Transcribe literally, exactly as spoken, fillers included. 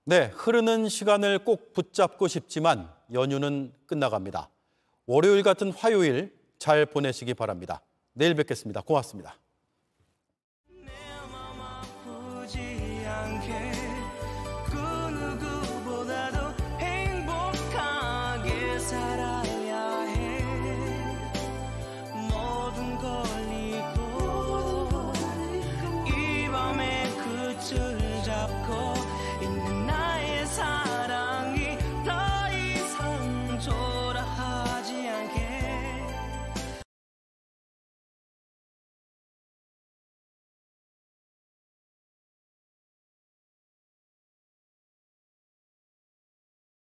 네, 흐르는 시간을 꼭 붙잡고 싶지만 연휴는 끝나갑니다. 월요일 같은 화요일 잘 보내시기 바랍니다. 내일 뵙겠습니다. 고맙습니다.